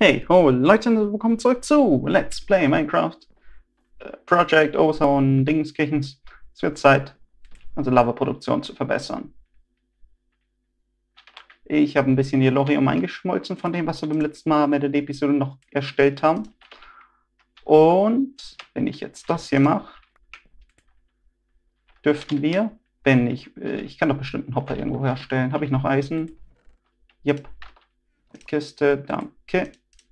Hey, ho, Leute, willkommen zurück zu Let's Play Minecraft Project Ozone Dingskirchens. Es wird Zeit, unsere Lava-Produktion zu verbessern. Ich habe ein bisschen Yellorium eingeschmolzen von dem, was wir beim letzten Mal mit der Episode noch erstellt haben. Und wenn ich jetzt das hier mache, dürften wir, wenn ich kann doch bestimmt einen Hopper irgendwo herstellen. Habe ich noch Eisen? Yep. Kiste, danke.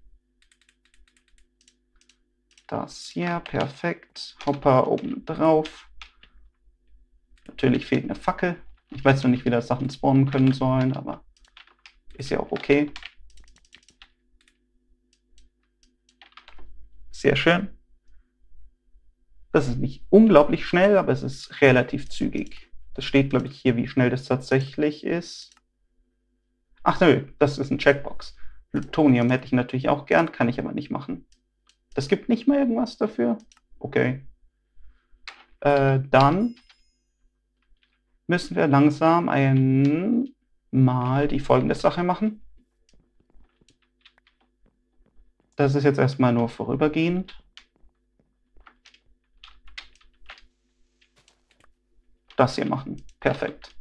Das hier, perfekt. Hopper oben drauf. Natürlich fehlt eine Fackel. Ich weiß noch nicht, wie das Sachen spawnen können sollen, aber ist ja auch okay. Sehr schön. Das ist nicht unglaublich schnell, aber es ist relativ zügig. Das steht, glaube ich, hier, wie schnell das tatsächlich ist. Ach nö, das ist ein Checkbox. Plutonium hätte ich natürlich auch gern, kann ich aber nicht machen. Das gibt nicht mal irgendwas dafür? Okay. Dann müssen wir langsam einmal die folgende Sache machen. Das ist jetzt erstmal nur vorübergehend. Das hier machen. Perfekt.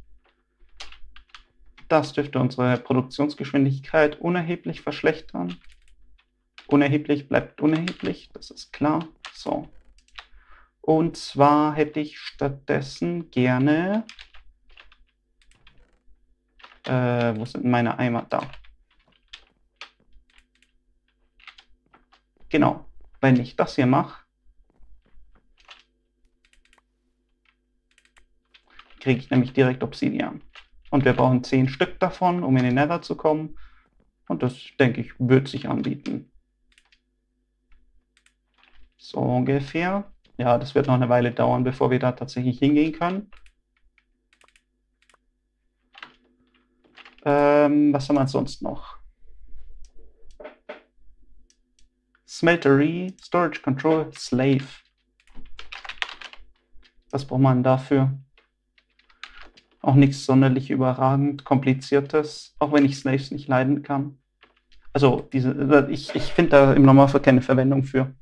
Das dürfte unsere Produktionsgeschwindigkeit unerheblich verschlechtern. Unerheblich bleibt unerheblich, das ist klar. So. Und zwar hätte ich stattdessen gerne... wo sind meine Eimer? Da. Genau. Wenn ich das hier mache, kriege ich nämlich direkt Obsidian. Und wir brauchen 10 Stück davon, um in den Nether zu kommen. Und das, denke ich, wird sich anbieten. So ungefähr. Ja, das wird noch eine Weile dauern, bevor wir da tatsächlich hingehen können. Was haben wir sonst noch? Smeltery, Storage Control, Slave. Was braucht man dafür? Auch nichts sonderlich überragend Kompliziertes, auch wenn ich Slaves nicht leiden kann. Also, ich finde da im Normalfall keine Verwendung für.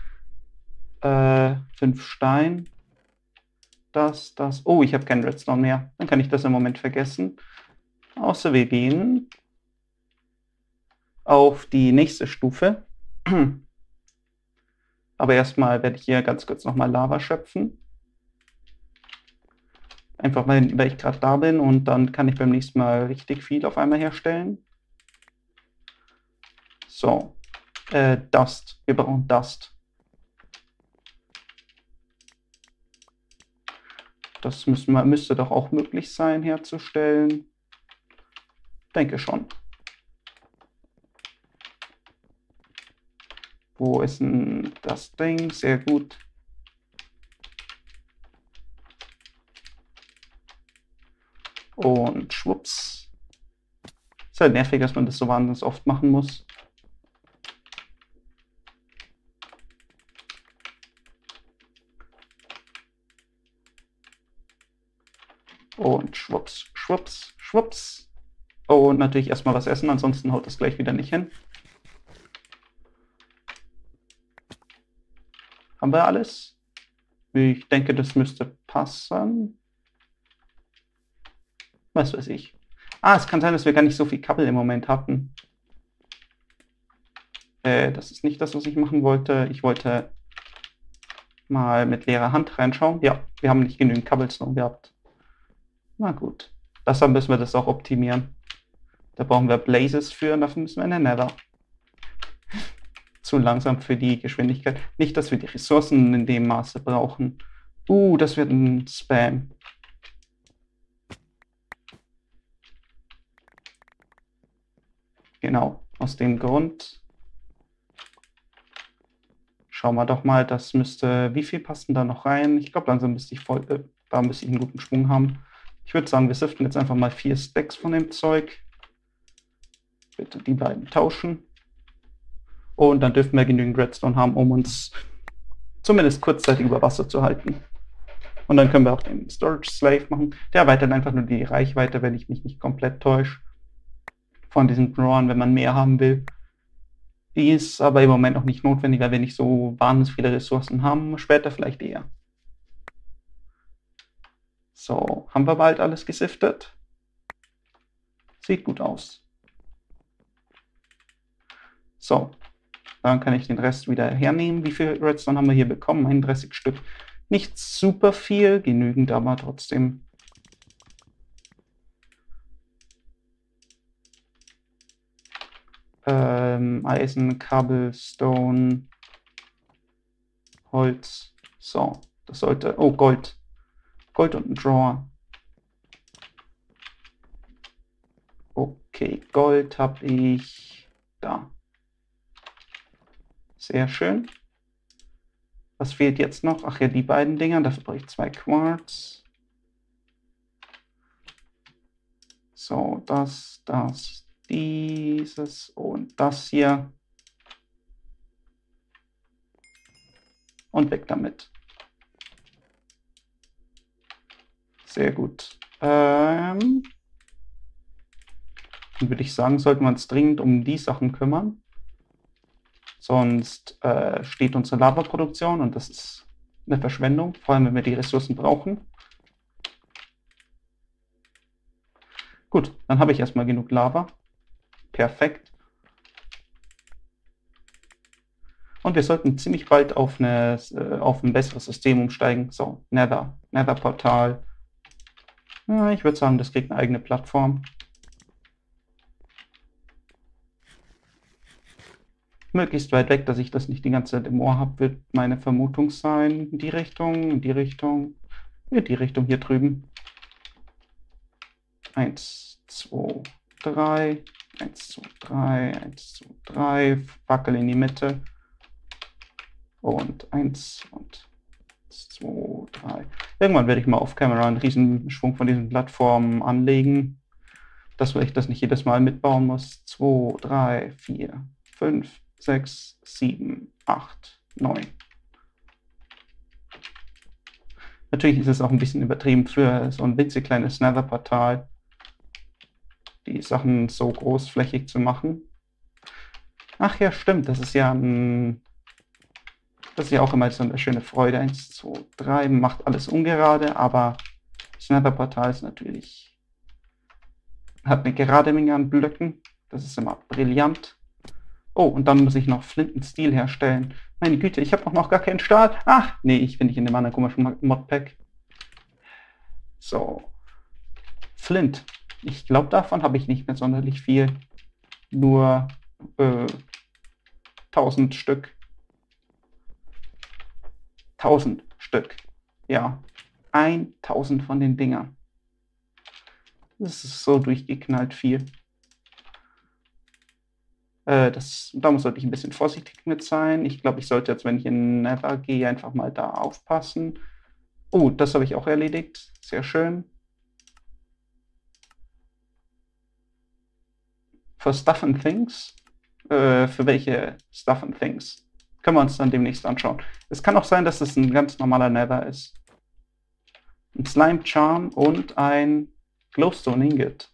5 Stein. Das. Oh, ich habe keinen Redstone mehr. Dann kann ich das im Moment vergessen. Außer wir gehen auf die nächste Stufe. Aber erstmal werde ich hier ganz kurz nochmal Lava schöpfen. Einfach weil ich gerade da bin und dann kann ich beim nächsten Mal richtig viel auf einmal herstellen. So. Dust. Wir brauchen Dust. Das müsste doch auch möglich sein herzustellen. Denke schon. Wo ist denn das Ding? Sehr gut. Und schwupps. Ist halt nervig, dass man das so wahnsinnig oft machen muss. Und schwupps, schwupps, schwupps. Und natürlich erstmal was essen, ansonsten haut das gleich wieder nicht hin. Haben wir alles? Ich denke, das müsste passen. Was weiß ich. Ah, es kann sein, dass wir gar nicht so viel Kabel im Moment hatten. Das ist nicht das, was ich machen wollte. Ich wollte mal mit leerer Hand reinschauen. Ja, wir haben nicht genügend Cobblestone gehabt. Na gut. Deshalb müssen wir das auch optimieren. Da brauchen wir Blazes für und dafür müssen wir in den Nether. Zu langsam für die Geschwindigkeit. Nicht, dass wir die Ressourcen in dem Maße brauchen. Das wird ein Spam. Genau, aus dem Grund. Schauen wir doch mal, das müsste... Wie viel passen da noch rein? Ich glaube, langsam müsste ich da müsste ich einen guten Schwung haben. Ich würde sagen, wir siften jetzt einfach mal 4 Stacks von dem Zeug. Bitte die beiden tauschen. Und dann dürfen wir genügend Redstone haben, um uns zumindest kurzzeitig über Wasser zu halten. Und dann können wir auch den Storage Slave machen. Der erweitert einfach nur die Reichweite, wenn ich mich nicht komplett täusche. Von diesen Drawern, wenn man mehr haben will. Ist aber im Moment noch nicht notwendig, weil wir nicht so wahnsinnig viele Ressourcen haben. Später vielleicht eher. So, haben wir bald alles gesiftet? Sieht gut aus. So, dann kann ich den Rest wieder hernehmen. Wie viel Redstone haben wir hier bekommen? 31 Stück. Nicht super viel, genügend, aber trotzdem. Eisen, Cobblestone, Holz. So, das sollte... Oh, Gold. Gold und ein Drawer. Okay, Gold habe ich da. Sehr schön. Was fehlt jetzt noch? Ach ja, die beiden Dinger. Dafür brauche ich 2 Quarz. So, das, dieses und das hier. Und weg damit. Sehr gut. Dann würde ich sagen, sollten wir uns dringend um die Sachen kümmern. Sonst steht unsere Lavaproduktion und das ist eine Verschwendung, vor allem wenn wir die Ressourcen brauchen. Gut, dann habe ich erstmal genug Lava. Perfekt. Und wir sollten ziemlich bald auf ein besseres System umsteigen. So, Nether-Portal. Ja, ich würde sagen, das kriegt eine eigene Plattform. Möglichst weit weg, dass ich das nicht die ganze Zeit im Ohr habe, wird meine Vermutung sein. In die Richtung, in die Richtung, in die Richtung hier drüben. 1, 2, 3, 1, 2, 3, 1, 2, 3, Fackel in die Mitte. Und 1 und 2, 3. Irgendwann werde ich mal auf Kamera einen Riesenschwung von diesen Plattformen anlegen, dass ich das nicht jedes Mal mitbauen muss. 2, 3, 4, 5, 6, 7, 8, 9. Natürlich ist es auch ein bisschen übertrieben für so ein winzig kleines Nether-Portal, die Sachen so großflächig zu machen. Ach ja, stimmt, das ist ja auch immer so eine schöne Freude. 1, 2, 3, macht alles ungerade, aber das Nether-Portal ist natürlich, hat eine gerade Menge an Blöcken. Das ist immer brillant. Oh, und dann muss ich noch Flinten-Steel herstellen. Meine Güte, ich habe auch noch gar keinen Stahl. Ach, nee, ich bin nicht in dem anderen komischen Modpack. So. Flint. Ich glaube, davon habe ich nicht mehr sonderlich viel. Nur 1000 Stück. 1000 Stück. Ja. 1000 von den Dingern. Das ist so durchgeknallt viel. Da sollte ich ein bisschen vorsichtig mit sein. Ich glaube, ich sollte jetzt, wenn ich in Nether gehe, einfach mal da aufpassen. Oh, das habe ich auch erledigt. Sehr schön. Für Stuff and Things? Für welche Stuff and Things? Können wir uns dann demnächst anschauen. Es kann auch sein, dass es ein ganz normaler Nether ist. Ein Slime Charm und ein Glowstone Ingot.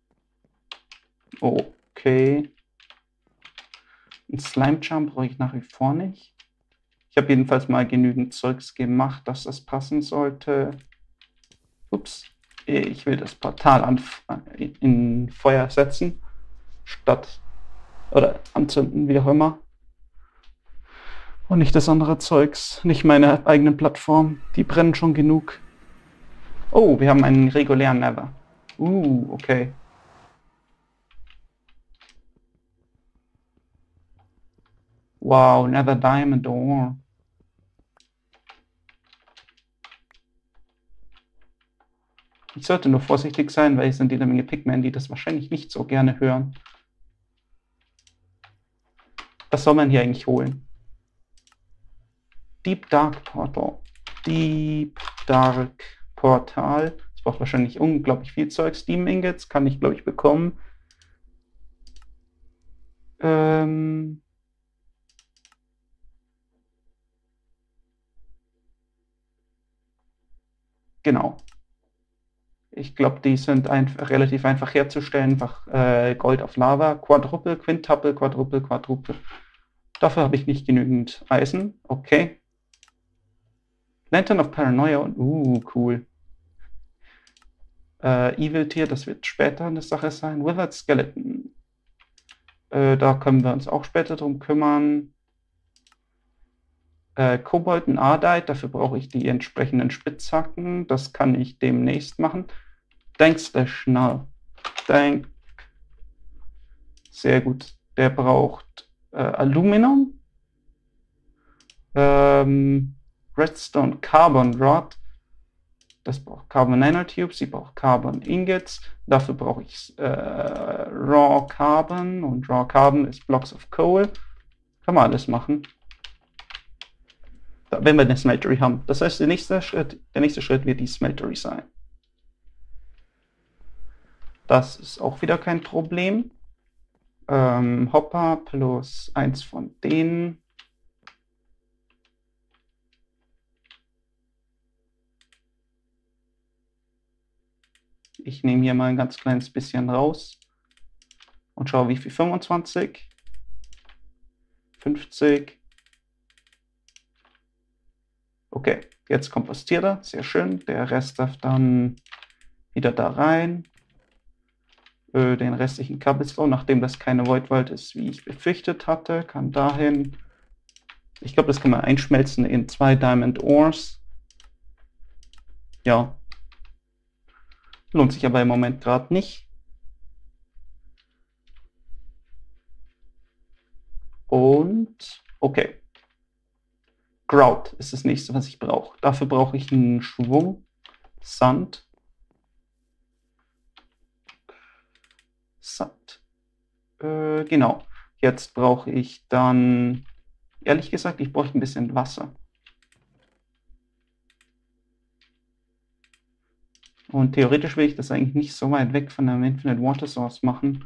Okay. Ein Slime Charm brauche ich nach wie vor nicht. Ich habe jedenfalls mal genügend Zeugs gemacht, dass das passen sollte. Ups. Ich will das Portal in Feuer setzen. Oder anzünden, wie auch immer. Und nicht das andere Zeugs. Nicht meine eigenen Plattformen. Die brennen schon genug. Oh, wir haben einen regulären Nether. Okay. Wow, Nether Diamond Ore. Ich sollte nur vorsichtig sein, weil es sind jede Menge Pigmen, die das wahrscheinlich nicht so gerne hören. Was soll man hier eigentlich holen? Deep Dark Portal. Deep Dark Portal. Das braucht wahrscheinlich unglaublich viel Zeug. Steam Ingots kann ich, glaube ich, bekommen. Genau. Ich glaube, die sind relativ einfach herzustellen. Einfach Gold auf Lava. Quadruple, Quintuple, Quadruple, Quadruple. Dafür habe ich nicht genügend Eisen. Okay. Lantern of Paranoia und cool. Evil Tier, das wird später eine Sache sein. Withered Skeleton. Da können wir uns auch später drum kümmern. Kobold und Ardite, dafür brauche ich die entsprechenden Spitzhacken. Das kann ich demnächst machen. Dank/Null. Dank. Sehr gut. Der braucht Aluminum. Redstone Carbon Rod. Das braucht Carbon Nanotubes. Sie braucht Carbon Ingots. Dafür brauche ich Raw Carbon. Und Raw Carbon ist Blocks of Coal. Kann man alles machen. Wenn wir eine Smeltery haben. Das heißt, der nächste Schritt wird die Smeltery sein. Das ist auch wieder kein Problem. Hopper plus 1 von denen. Ich nehme hier mal ein ganz kleines bisschen raus und schaue, wie viel. 25, 50. Okay, jetzt kompostiert er. Sehr schön. Der Rest darf dann wieder da rein. Den restlichen Cobblestone, nachdem das keine Voidwald ist, wie ich befürchtet hatte, kann dahin. Ich glaube, das kann man einschmelzen in 2 Diamond Ores. Ja. Lohnt sich aber im Moment gerade nicht. Und okay. Grout ist das nächste, was ich brauche. Dafür brauche ich einen Schwung. Sand. Genau. Jetzt brauche ich dann, ehrlich gesagt, ich brauche ein bisschen Wasser. Und theoretisch will ich das eigentlich nicht so weit weg von einem Infinite Water Source machen.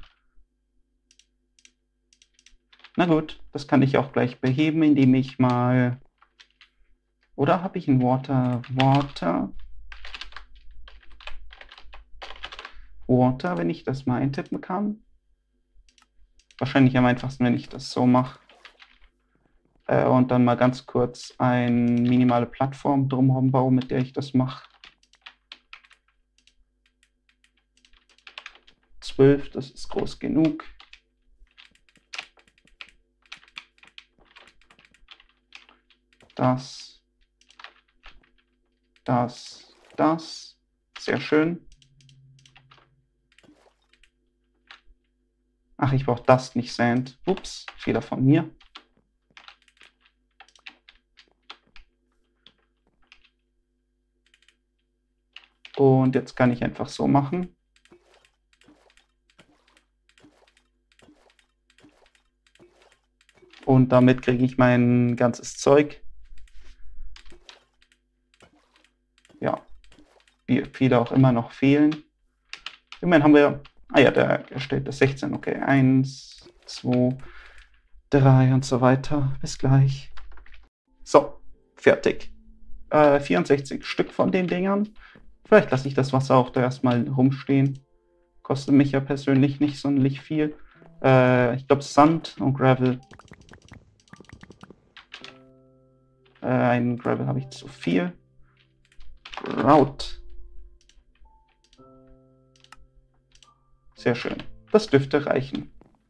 Na gut, das kann ich auch gleich beheben, indem ich mal... Oder habe ich ein Water, wenn ich das mal eintippen kann? Wahrscheinlich am einfachsten, wenn ich das so mache. Und dann mal ganz kurz eine minimale Plattform drumherum baue, mit der ich das mache. 12, das ist groß genug. Das. Sehr schön. Ach, ich brauche das, nicht Sand. Ups, Fehler von mir. Und jetzt kann ich einfach so machen. Und damit kriege ich mein ganzes Zeug. Ja, wie viele auch immer noch fehlen. Immerhin haben wir... Ah ja, der erstellt das 16. Okay, 1, 2, 3 und so weiter. Bis gleich. So, fertig. 64 Stück von den Dingern. Vielleicht lasse ich das Wasser auch da erstmal rumstehen. Kostet mich ja persönlich nicht sonderlich viel. Ich glaube Sand und Gravel. Ein Gravel habe ich zu viel. Grout. Sehr schön. Das dürfte reichen.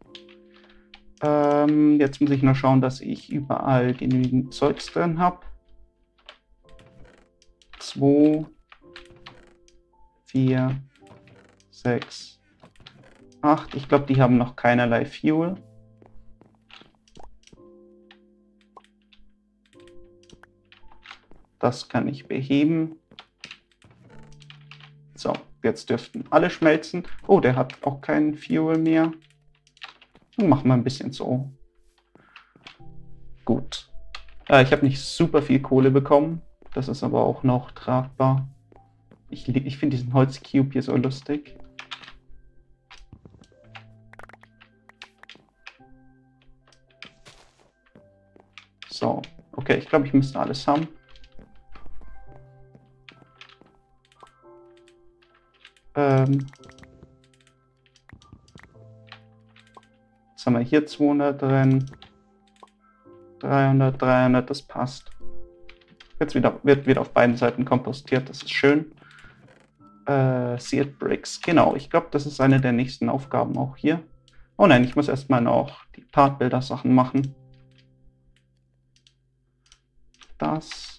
Jetzt muss ich nur schauen, dass ich überall genügend Zeugs drin habe. 2, 4, 6, 8. Ich glaube, die haben noch keinerlei Fuel. Das kann ich beheben. So, jetzt dürften alle schmelzen. Oh, der hat auch keinen Fuel mehr. Dann machen wir ein bisschen so. Gut. Ich habe nicht super viel Kohle bekommen. Das ist aber auch noch tragbar. Ich finde diesen Holzcube hier so lustig. So, okay, ich glaube, ich müsste alles haben. Jetzt haben wir hier 200 drin. 300, 300, das passt. Jetzt wird wieder auf beiden Seiten kompostiert, das ist schön. Seared Bricks, genau, ich glaube, das ist eine der nächsten Aufgaben auch hier. Oh nein, ich muss erstmal noch die Partbilder-Sachen machen. Das.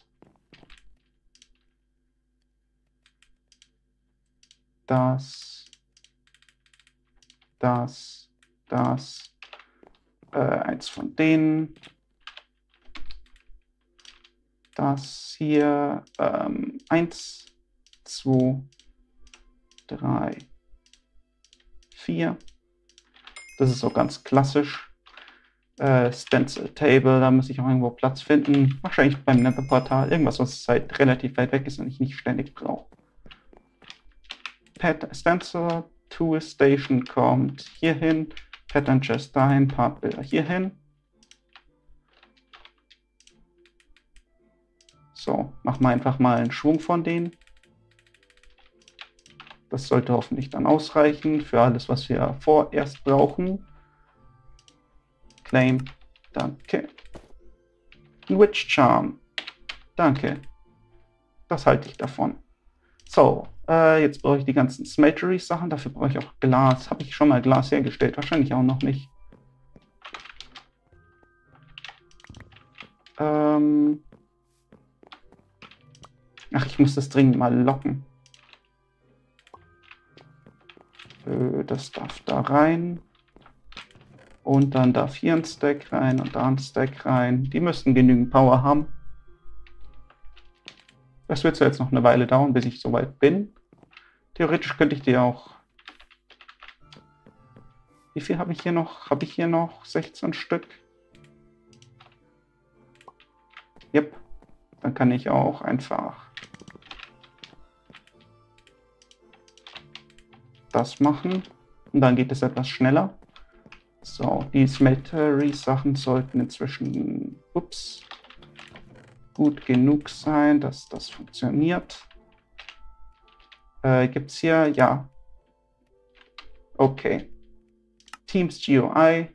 Eins von denen. Das hier. 1, 2, 3, 4. Das ist so ganz klassisch. Stencil Table, da muss ich auch irgendwo Platz finden. Wahrscheinlich beim Nether-Portal. Irgendwas, was halt relativ weit weg ist und ich nicht ständig brauche. Stencil Tool Station kommt hier hin. Pattern Chest dahin. Partbilder hier hin. So, machen wir einfach mal einen Schwung von denen. Das sollte hoffentlich dann ausreichen für alles, was wir vorerst brauchen. Claim, danke. Witch Charm, danke. Das halte ich davon. So, jetzt brauche ich die ganzen Smeltery-Sachen. Dafür brauche ich auch Glas. Habe ich schon mal Glas hergestellt? Wahrscheinlich auch noch nicht. Ach, ich muss das dringend mal locken. Das darf da rein. Und dann darf hier ein Stack rein und da ein Stack rein. Die müssten genügend Power haben. Das wird zwar jetzt noch eine Weile dauern, bis ich soweit bin. Theoretisch könnte ich die auch... Wie viel habe ich hier noch? Habe ich hier noch 16 Stück? Yep. Dann kann ich auch einfach das machen. Und dann geht es etwas schneller. So, die Smeltery-Sachen sollten inzwischen gut genug sein, dass das funktioniert. Gibt es hier? Ja. Okay. Teams GUI.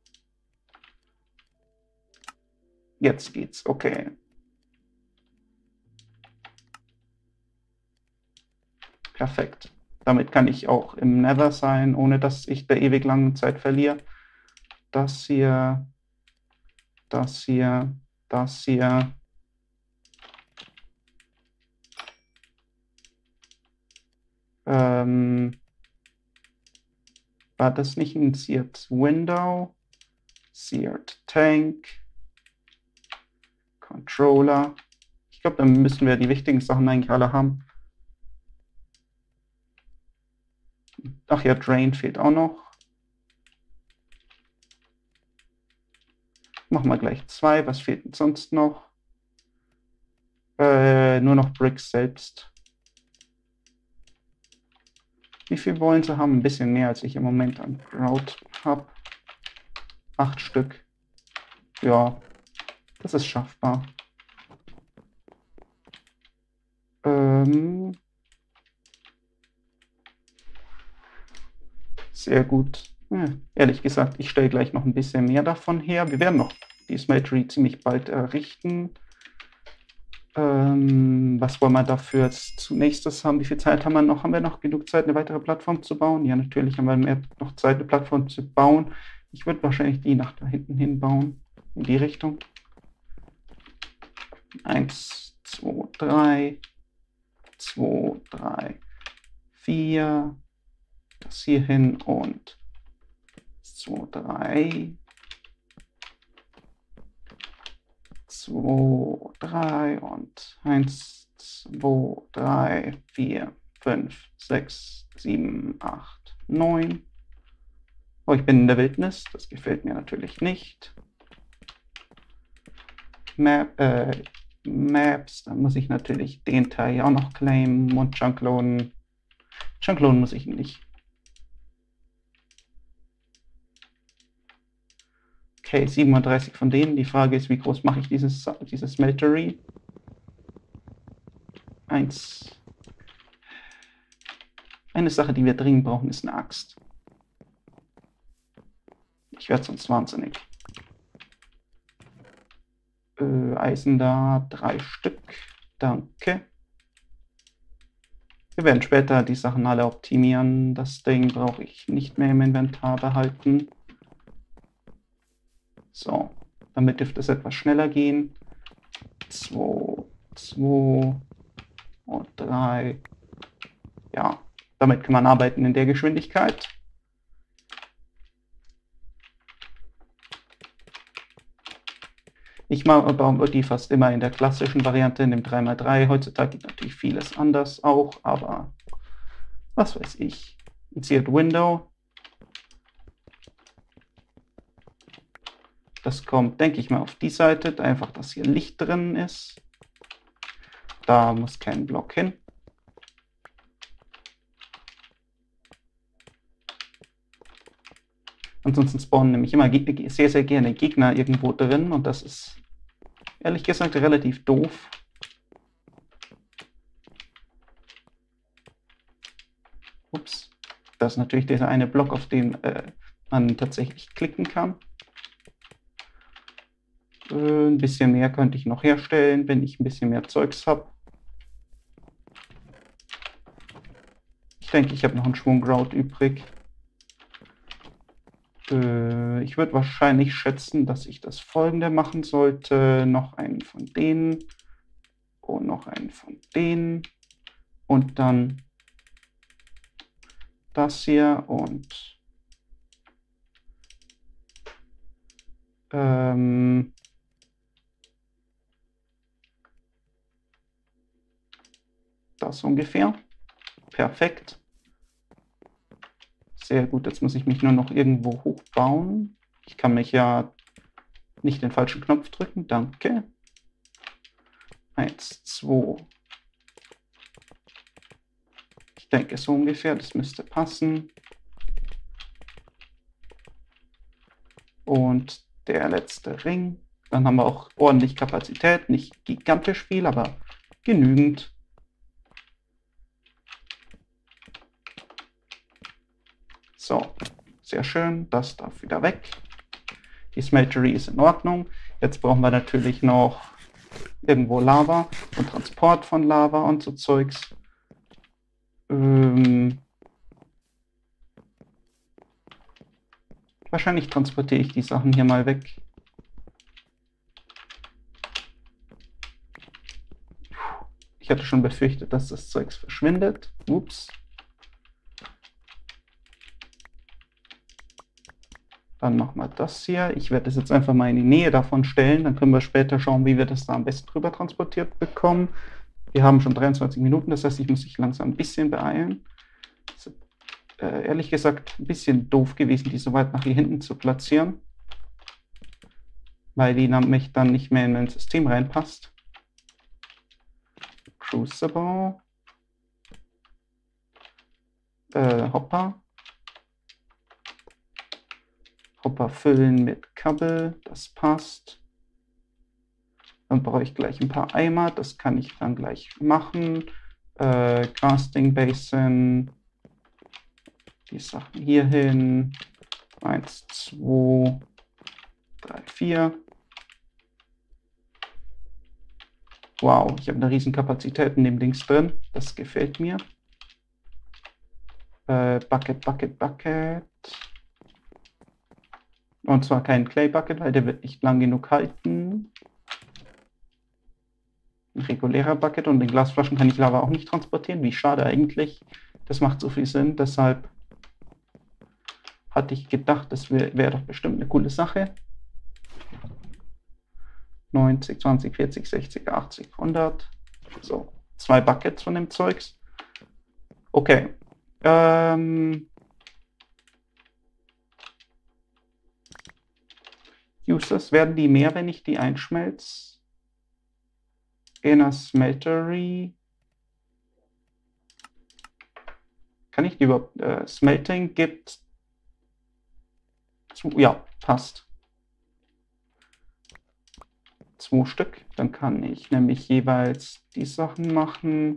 Jetzt geht's. Okay. Perfekt. Damit kann ich auch im Nether sein, ohne dass ich da ewig lange Zeit verliere. Das hier, das hier, das hier. War das nicht ein Seared Window? Seared Tank. Controller. Ich glaube, dann müssen wir die wichtigen Sachen eigentlich alle haben. Ach ja, Drain fehlt auch noch. Machen wir gleich 2. Was fehlt denn sonst noch? Nur noch Bricks selbst. Wie viel wollen sie haben? Ein bisschen mehr, als ich im Moment an Grout habe. 8 Stück. Ja, das ist schaffbar. Sehr gut. Ja, ehrlich gesagt, ich stelle gleich noch ein bisschen mehr davon her. Wir werden noch die Smeltery ziemlich bald errichten. Was wollen wir dafür als zunächstes haben? Wie viel Zeit haben wir noch? Haben wir noch genug Zeit, eine weitere Plattform zu bauen? Ja, natürlich haben wir noch Zeit, eine Plattform zu bauen. Ich würde wahrscheinlich die nach da hinten hin bauen. In die Richtung. 1, 2, 3. 2, 3, 4. Das hier hin und 2, 3. 2, 3 und 1, 2, 3, 4, 5, 6, 7, 8, 9. Oh, ich bin in der Wildnis. Das gefällt mir natürlich nicht. Maps, dann muss ich natürlich den Teil hier auch noch claimen und Chunkloaden. Chunkloaden muss ich nicht. Okay, 37 von denen. Die Frage ist, wie groß mache ich dieses Smeltery? 1. Eine Sache, die wir dringend brauchen, ist eine Axt. Ich werde sonst wahnsinnig. Eisen da, 3 Stück. Danke. Wir werden später die Sachen alle optimieren. Das Ding brauche ich nicht mehr im Inventar behalten. So, damit dürfte es etwas schneller gehen. 2, 2 und 3. Ja, damit kann man arbeiten in der Geschwindigkeit. Ich baue die fast immer in der klassischen Variante, in dem 3x3. Heutzutage geht natürlich vieles anders auch, aber was weiß ich. Insert Window. Das kommt, denke ich mal, auf die Seite, einfach, dass hier Licht drin ist. Da muss kein Block hin. Ansonsten spawnen nämlich immer sehr, sehr gerne Gegner irgendwo drin und das ist ehrlich gesagt relativ doof. Ups. Das ist natürlich dieser eine Block, auf den man tatsächlich klicken kann. Ein bisschen mehr könnte ich noch herstellen, wenn ich ein bisschen mehr Zeugs habe. Ich denke, ich habe noch einen Schwung Grout übrig. Ich würde wahrscheinlich schätzen, dass ich das folgende machen sollte. Noch einen von denen und noch einen von denen und dann das hier und das ungefähr. Perfekt. Sehr gut, jetzt muss ich mich nur noch irgendwo hochbauen. Ich kann mich ja nicht den falschen Knopf drücken, danke. 1, 2. Ich denke so ungefähr, das müsste passen. Und der letzte Ring. Dann haben wir auch ordentlich Kapazität, nicht gigantisch viel, aber genügend. So, sehr schön, das darf wieder weg. Die Smeltery ist in Ordnung. Jetzt brauchen wir natürlich noch irgendwo Lava und Transport von Lava und so Zeugs. Wahrscheinlich transportiere ich die Sachen hier mal weg. Ich hatte schon befürchtet, dass das Zeugs verschwindet. Ups. Dann machen wir das hier. Ich werde das jetzt einfach mal in die Nähe davon stellen. Dann können wir später schauen, wie wir das da am besten drüber transportiert bekommen. Wir haben schon 23 Minuten, das heißt, ich muss mich langsam ein bisschen beeilen. Das ist, ehrlich gesagt, ein bisschen doof gewesen, die so weit nach hier hinten zu platzieren. Weil die nämlich dann nicht mehr in mein System reinpasst. Crucible. Hopper. Hopper füllen mit Kabel, das passt. Dann brauche ich gleich ein paar Eimer, das kann ich dann gleich machen. Casting Basin, die Sachen hier hin. 1, 2, 3, 4. Wow, ich habe eine riesen Kapazität in dem Dings drin, das gefällt mir. Bucket, Bucket, Bucket. Und zwar kein Clay Bucket, weil der wird nicht lang genug halten. Ein regulärer Bucket und in Glasflaschen kann ich Lava auch nicht transportieren. Wie schade eigentlich. Das macht so viel Sinn. Deshalb hatte ich gedacht, das wäre doch bestimmt eine coole Sache. 90, 20, 40, 60, 80, 100. So, 2 Buckets von dem Zeugs. Okay. Useless, werden die mehr, wenn ich die einschmelze? In a Smeltery. Kann ich die überhaupt? Smelting gibt. Ja, passt. 2 Stück. Dann kann ich nämlich jeweils die Sachen machen.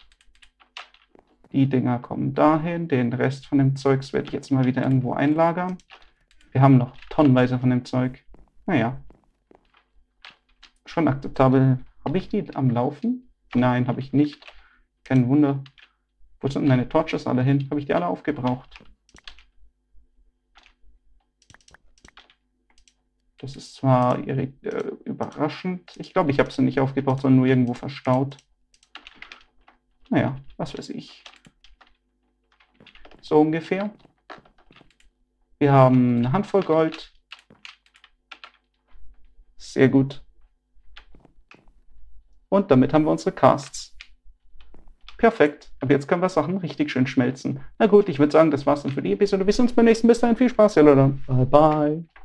Die Dinger kommen dahin. Den Rest von dem Zeugs werde ich jetzt mal wieder irgendwo einlagern. Wir haben noch tonnenweise von dem Zeug. Naja. schon akzeptabel. Habe ich die am Laufen? Nein, habe ich nicht. Kein Wunder. Wo sind meine Torches alle hin? Habe ich die alle aufgebraucht? Das ist zwar überraschend. Ich glaube, ich habe sie nicht aufgebraucht, sondern nur irgendwo verstaut. Naja, was weiß ich. So ungefähr. Wir haben eine Handvoll Gold. Sehr gut. Und damit haben wir unsere Casts. Perfekt. Ab jetzt können wir Sachen richtig schön schmelzen. Na gut, ich würde sagen, das war's dann für die Episode. Bis uns beim nächsten. Bis dahin, viel Spaß, ja Leute. Bye bye.